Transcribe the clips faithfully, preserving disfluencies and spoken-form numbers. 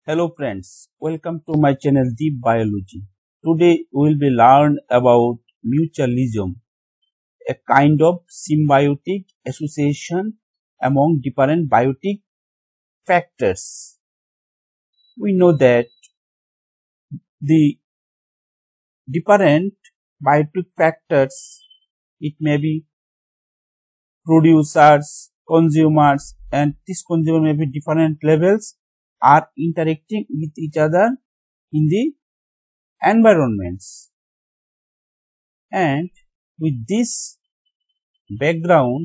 Hello friends, welcome to my channel Deep Biology. Today we will be learn about mutualism, a kind of symbiotic association among different biotic factors. We know that the different biotic factors, it may be producers, consumers, and this consumer may be different levels, are interacting with each other in the environments. And with this background,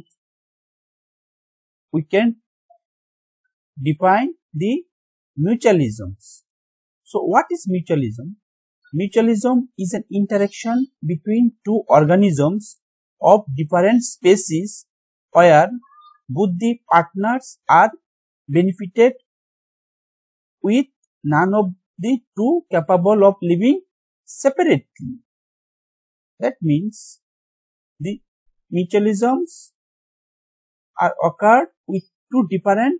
we can define the mutualisms. So what is mutualism? Mutualism is an interaction between two organisms of different species where both the partners are benefited with none of the two capable of living separately. That means the mutualisms are occurred with two different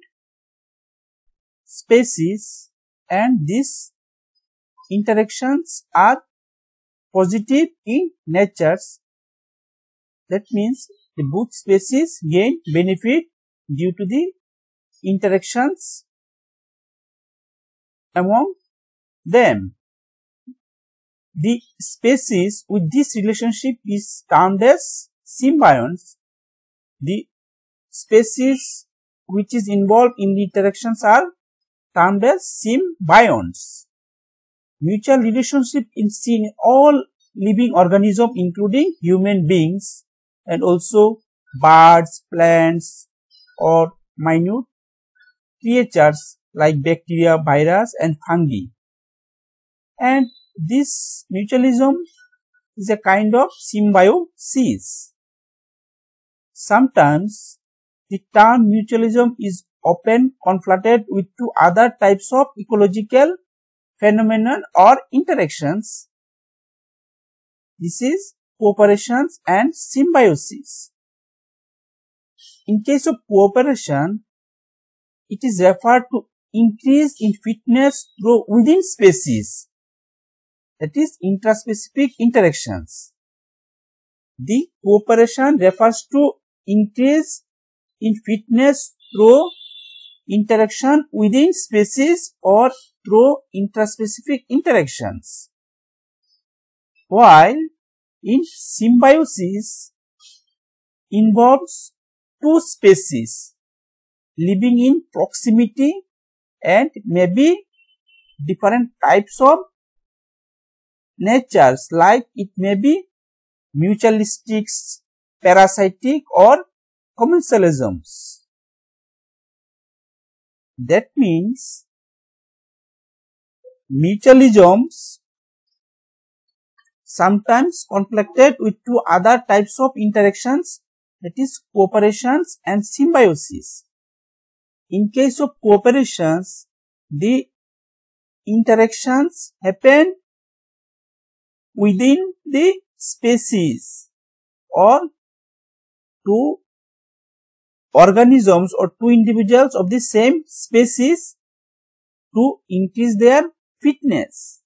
species and these interactions are positive in nature. That means the both species gain benefit due to the interactions among them. The species with this relationship is termed as symbionts. The species which is involved in the interactions are termed as symbionts. Mutual relationship is seen in all living organisms including human beings and also birds, plants or minute creatures like bacteria, virus and fungi. And this mutualism is a kind of symbiosis. Sometimes the term mutualism is often conflated with two other types of ecological phenomenon or interactions. This is cooperation and symbiosis. In case of cooperation, it is referred to increase in fitness through within species, that is intraspecific interactions. The cooperation refers to increase in fitness through interaction within species or through intraspecific interactions, while in symbiosis involves two species living in proximity and maybe different types of natures, like it may be mutualistic, parasitic or commensalisms. That means mutualisms sometimes conflicted with two other types of interactions, that is cooperations and symbiosis. In case of cooperations, the interactions happen within the species or two organisms or two individuals of the same species to increase their fitness.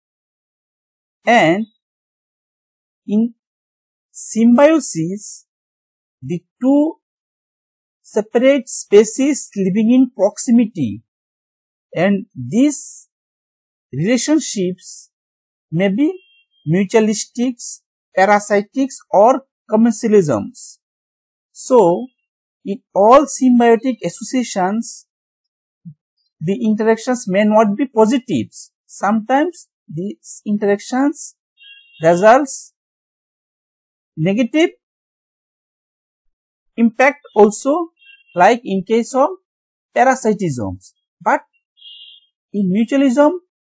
And in symbiosis, the two separate species living in proximity and these relationships may be mutualistic, parasitic or commensalisms. So, in all symbiotic associations, the interactions may not be positives. Sometimes these interactions results negative impact also, like in case of parasitisms. But in mutualism,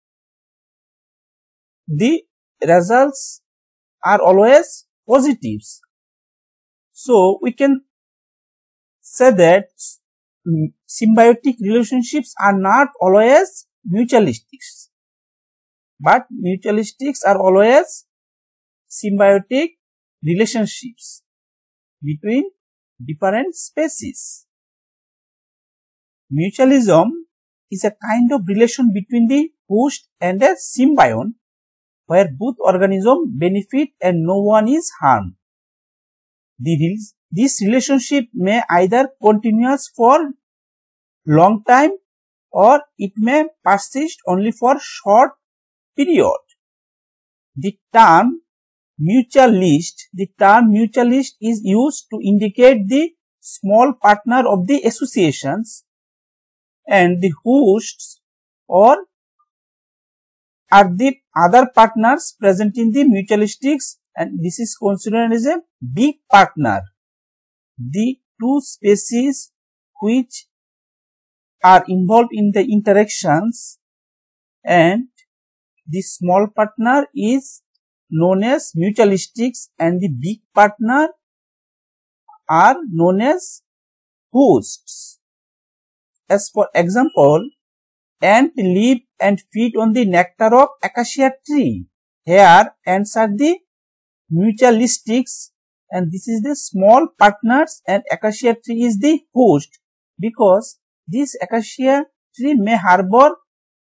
the results are always positives. So we can say that symbiotic relationships are not always mutualistic, but mutualistics are always symbiotic relationships between different species. Mutualism is a kind of relation between the host and a symbiont where both organisms benefit and no one is harmed. The, this relationship may either continue for long time or it may persist only for short period. The term mutualist, the term mutualist is used to indicate the small partner of the associations, and the hosts or are the other partners present in the mutualistics, and this is considered as a big partner. The two species which are involved in the interactions and the small partner is known as mutualistics and the big partner are known as hosts. As for example, ants live and feed on the nectar of acacia tree. Here ants are the mutualistics and this is the small partners, and acacia tree is the host because this acacia tree may harbor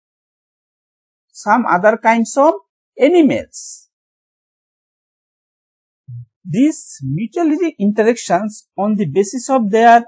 some other kinds of animals. These mutualistic interactions on the basis of their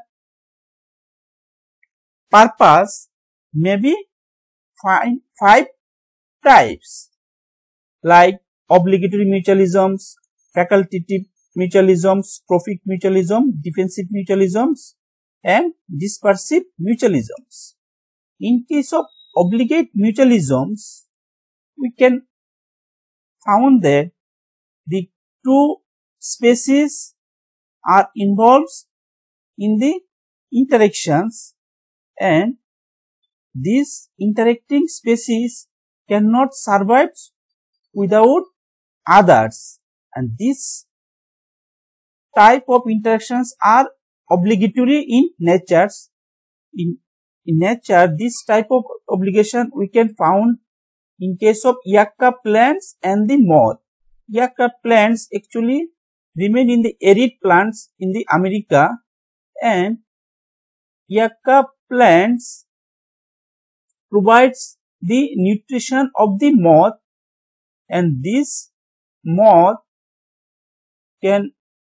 purpose may be five, five types like obligatory mutualisms, facultative mutualisms, profit mutualism, defensive mutualisms and dispersive mutualisms. In case of obligate mutualisms, we can found that the two species are involved in the interactions and these interacting species cannot survive without others, and this type of interactions are obligatory in nature. In, in nature, this type of obligation we can found in case of yucca plants and the moth. Yucca plants actually remain in the arid plants in the America, and yucca plants provides the nutrition of the moth, and this moth can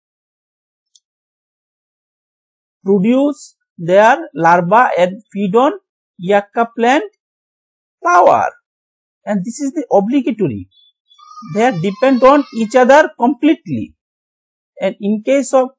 produce their larvae and feed on yucca plant flower, and this is the obligatory. They are depend on each other completely. And in case of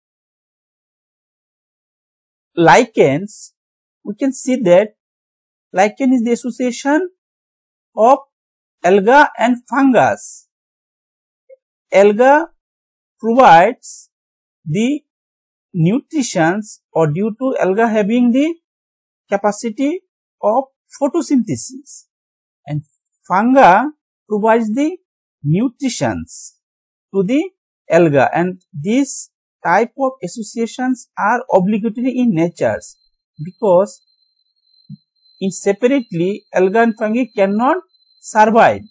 lichens, we can see that lichen is the association of alga and fungus. Alga provides the nutritions, or due to alga having the capacity of photosynthesis, and fungi provides the nutritions to the alga, and these type of associations are obligatory in nature because in separately alga and fungi cannot survive.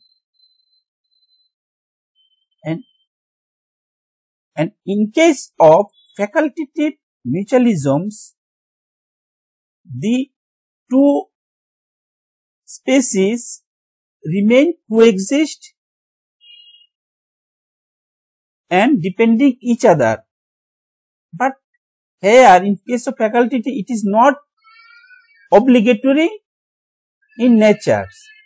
And, and in case of facultative mutualisms, the two species remain coexist and depending each other. But here in case of facultative, it is not obligatory in nature.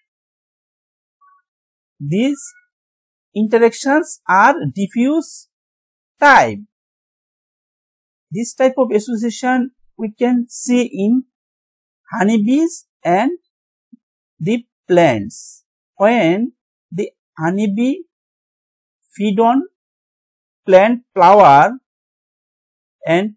These interactions are diffuse type. This type of association we can see in honeybees and the plants. When the honeybee feed on plant flower and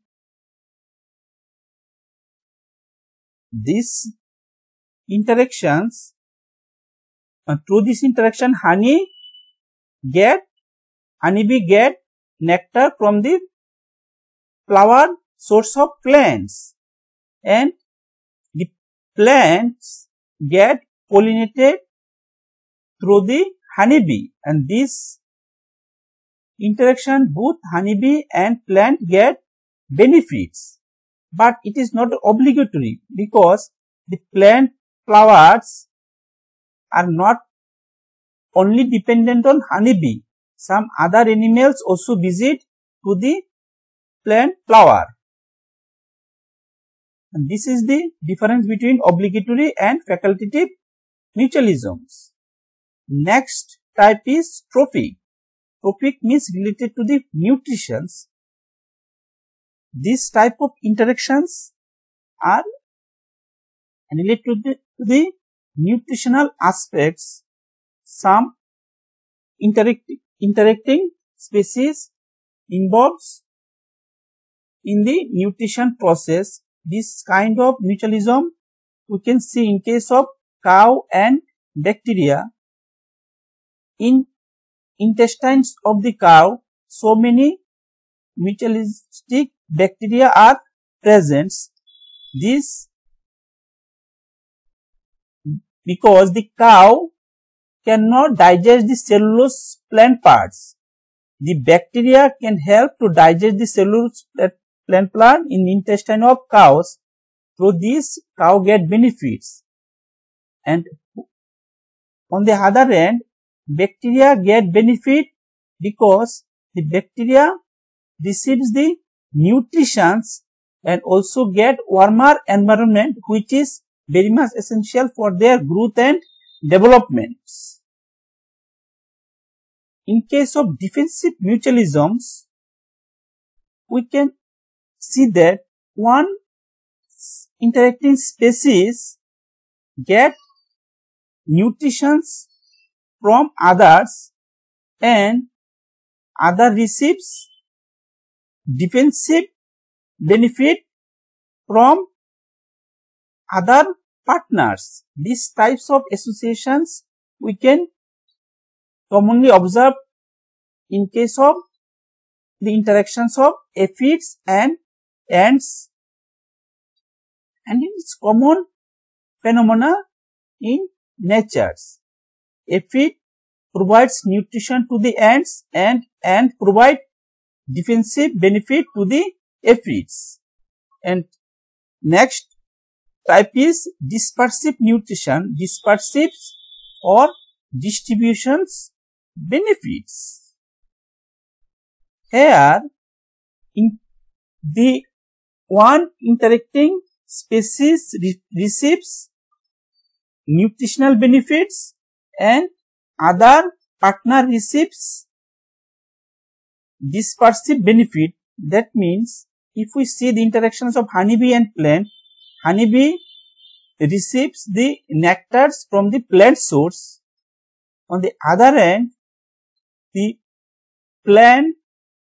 these interactions, uh, through this interaction honey get, honeybee get nectar from the flower source of plants, and the plants get pollinated through the honeybee, and this interaction both honeybee and plant get benefits, but it is not obligatory because the plant flowers are not only dependent on honeybee. Some other animals also visit to the plant flower. And this is the difference between obligatory and facultative mutualisms. Next type is trophic. Trophic means related to the nutrition. This type of interactions are related to the, to the nutritional aspects. Some interacting, interacting species involves in the nutrition process. This kind of mutualism we can see in case of cow and bacteria. In intestines of the cow, so many mutualistic bacteria are present. This because the cow cannot digest the cellulose plant parts. The bacteria can help to digest the cellulose plant part in the intestine of cows. Through this, cow get benefits. And on the other hand, bacteria get benefit because the bacteria receives the nutrition and also get warmer environment, which is very much essential for their growth and development. In case of defensive mutualisms, we can see that one interacting species get nutrition from others and other receives defensive benefit from other partners. These types of associations we can commonly observe in case of the interactions of aphids and ants, and it is common phenomena in nature. Aphid provides nutrition to the ants and ant provide defensive benefit to the aphids. And next type is dispersive nutrition, dispersive or distributions benefits. Here, in the one interacting species re receives nutritional benefits and other partner receives dispersive benefit. That means if we see the interactions of honeybee and plant, honeybee receives the nectars from the plant source. On the other hand, the plant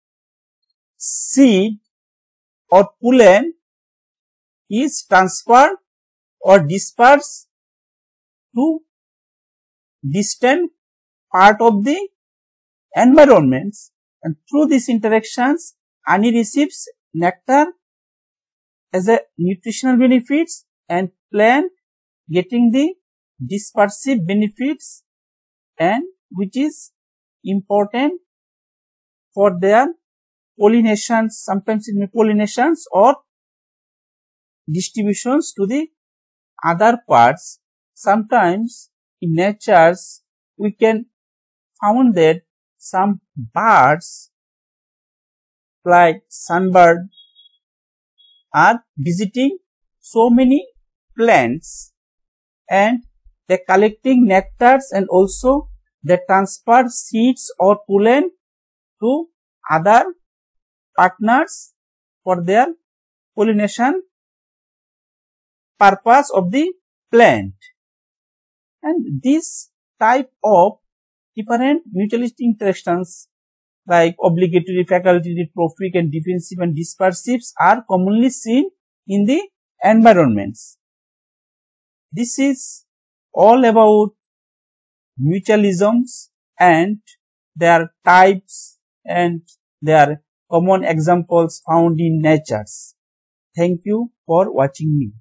seed or pollen is transferred or dispersed to distant part of the environment, and through these interactions honey receives nectar as a nutritional benefits and plant getting the dispersive benefits, and which is important for their pollinations, sometimes it may pollinations or distributions to the other parts. Sometimes in nature we can found that some birds like sunbird are visiting so many plants and they are collecting nectars and also they transfer seeds or pollen to other partners for their pollination purpose of the plant. And this type of different mutualistic interactions like obligatory, facultative, trophic and defensive and dispersives are commonly seen in the environments. This is all about mutualisms and their types and their common examples found in nature. Thank you for watching me.